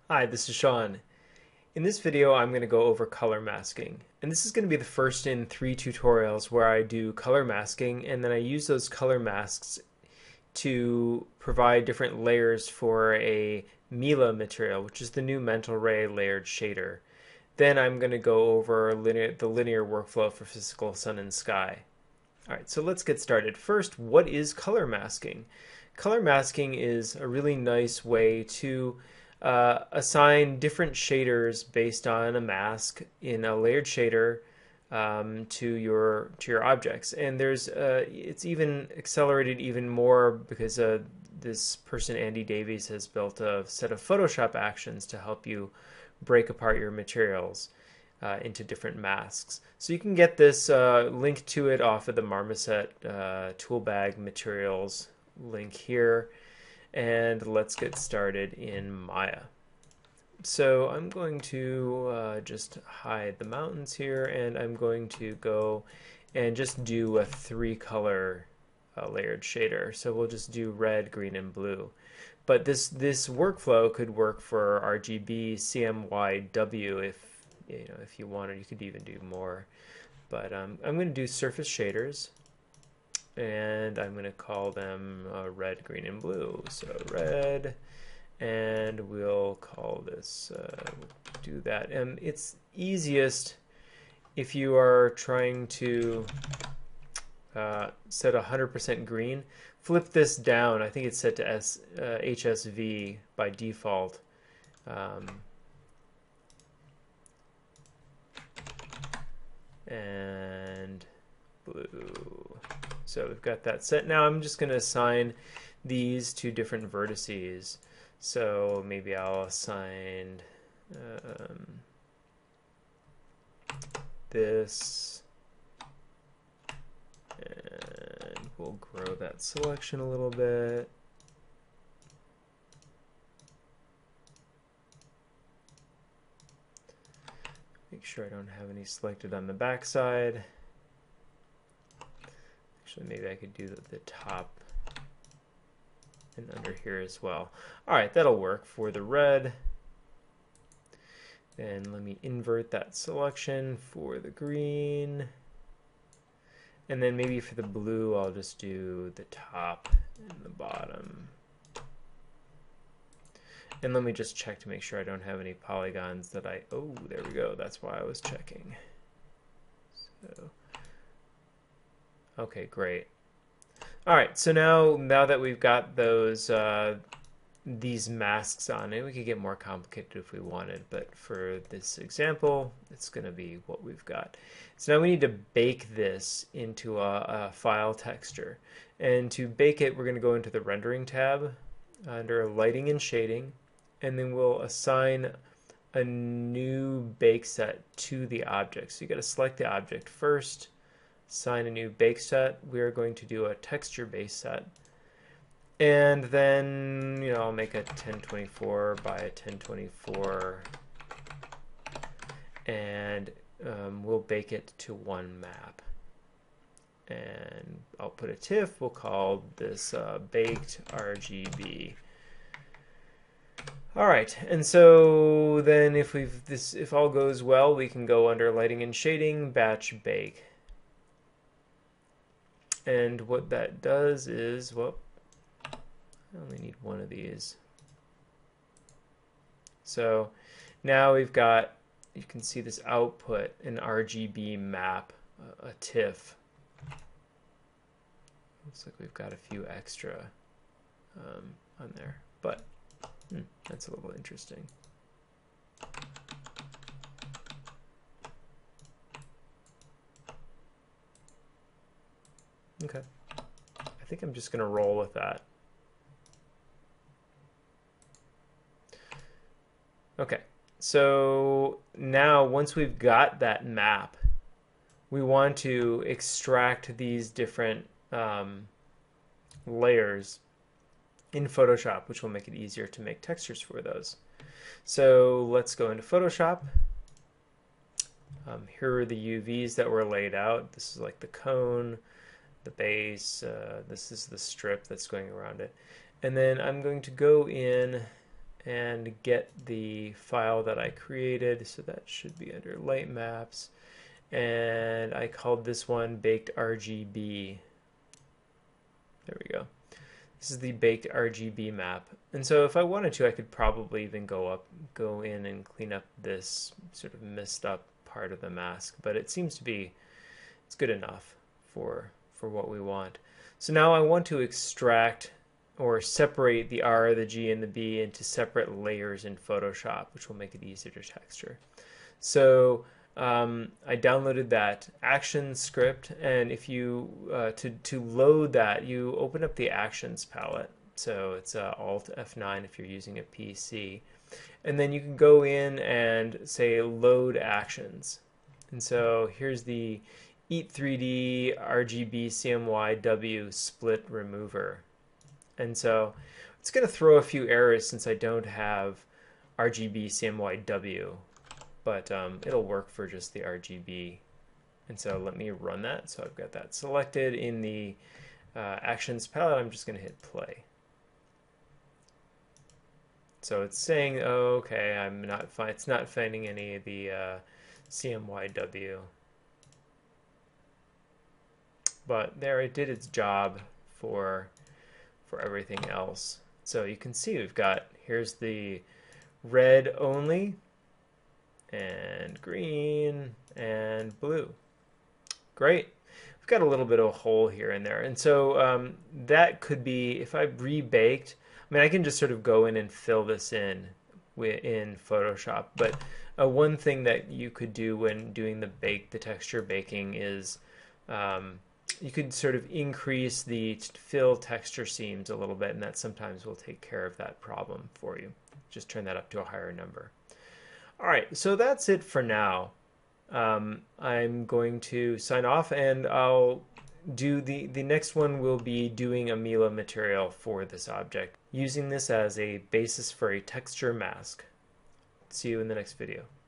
Hi, this is Sean. In this video, I'm going to go over color masking. And this is going to be the first in 3 tutorials where I do color masking, and then I use those color masks to provide different layers for a Mila material, which is the new Mental Ray layered shader. Then I'm going to go over the linear workflow for physical sun and sky. All right, so let's get started. First, what is color masking? Color masking is a really nice way to assign different shaders based on a mask in a layered shader to your objects. And it's even accelerated even more because this person Andy Davies has built a set of Photoshop actions to help you break apart your materials into different masks. So you can get this link to it off of the Marmoset Toolbag Materials link here. And let's get started in Maya. So I'm going to just hide the mountains here, and I'm going to go and just do a 3-color layered shader. So we'll just do red, green, and blue. But this workflow could work for RGB, CMYW if you wanted. You could even do more. But I'm going to do surface shaders, and I'm going to call them red, green, and blue. So red, and we'll call this, do that. And it's easiest if you are trying to set 100% green. Flip this down. I think it's set to HSV by default. And blue. So we've got that set. Now I'm just going to assign these to different vertices. So maybe I'll assign this, and we'll grow that selection a little bit. Make sure I don't have any selected on the back side. Actually, maybe I could do the top and under here as well. All right, that'll work for the red. And let me invert that selection for the green. And then maybe for the blue, I'll just do the top and the bottom. And let me just check to make sure I don't have any polygons that oh, there we go. That's why I was checking. So, okay, great. All right, so now that we've got those these masks on it, we could get more complicated if we wanted, but for this example, it's going to be what we've got. So now we need to bake this into a file texture. And to bake it, we're going to go into the Rendering tab under Lighting and Shading, and then we'll assign a new bake set to the object. So you got to select the object first, assign a new bake set. We are going to do a texture base set. And then, I'll make a 1024 by a 1024, and we'll bake it to one map. And I'll put a TIFF. We'll call this baked RGB. All right, and so then if all goes well, we can go under Lighting and Shading, Batch Bake. And what that does is, well, I only need one of these. So now we've got, you can see this output, an RGB map, a TIFF. Looks like we've got a few extra on there, but that's a little interesting. Okay, I think I'm just going to roll with that. Okay, so now once we've got that map, we want to extract these different layers in Photoshop, which will make it easier to make textures for those. So let's go into Photoshop. Here are the UVs that were laid out. This is like the cone, the base, this is the strip that's going around it. And then I'm going to go in and get the file that I created. So that should be under light maps. And I called this one baked RGB. There we go. This is the baked RGB map. And so if I wanted to, I could probably even go in and clean up this sort of messed up part of the mask, but it seems to be, it's good enough for what we want. So now I want to extract or separate the R, the G, and the B into separate layers in Photoshop, which will make it easier to texture. So I downloaded that action script, and if you to load that, you open up the actions palette. So it's Alt F9 if you're using a PC, and then you can go in and say load actions. And so here's the Eat3D RGB CMYW split remover. And so it's going to throw a few errors since I don't have RGB CMYW. But it'll work for just the RGB. And so let me run that. So I've got that selected in the actions palette. I'm just going to hit play. So it's saying, oh, okay, it's not finding any of the CMYW. But there, it did its job for everything else. So you can see we've got, here's the red only, and green, and blue. Great. We've got a little bit of a hole here and there. And so that could be, if I rebaked, I mean, I can just sort of go in and fill this in Photoshop. But one thing that you could do when doing the texture baking is you could sort of increase the fill texture seams a little bit, and that sometimes will take care of that problem for you. Just turn that up to a higher number. All right, so that's it for now. I'm going to sign off, and I'll do the next one will be doing a Mila material for this object, using this as a basis for a texture mask. See you in the next video.